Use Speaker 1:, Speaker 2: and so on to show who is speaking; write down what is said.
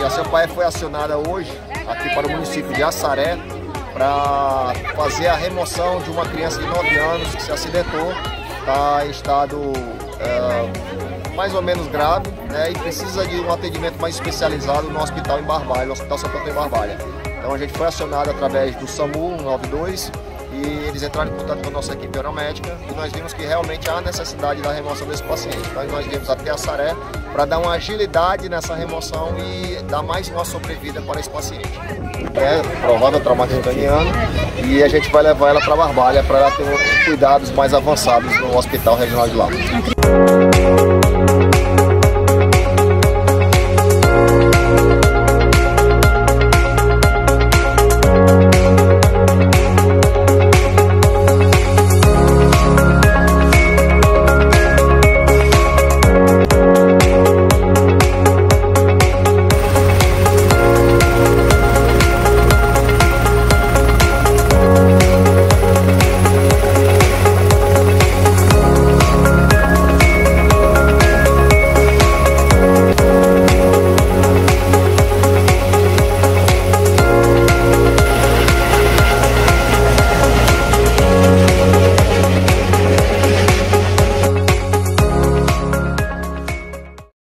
Speaker 1: a Sampaio foi acionada hoje aqui para o município de Assaré para fazer a remoção de uma criança de 9 anos que se acidentou, está em estado mais ou menos grave, né, e precisa de um atendimento mais especializado no hospital em Barbalha, no Hospital Santo Antônio em Barbalha. Então a gente foi acionado através do SAMU 192 e eles entraram em contato com a nossa equipe aeromédica e nós vimos que realmente há necessidade da remoção desse paciente. Então nós viemos até Assaré para dar uma agilidade nessa remoção e dar mais uma sobrevida para esse paciente. É provável traumatismo craniano e a gente vai levar ela para Barbalha para ela ter cuidados mais avançados no Hospital Regional de lá.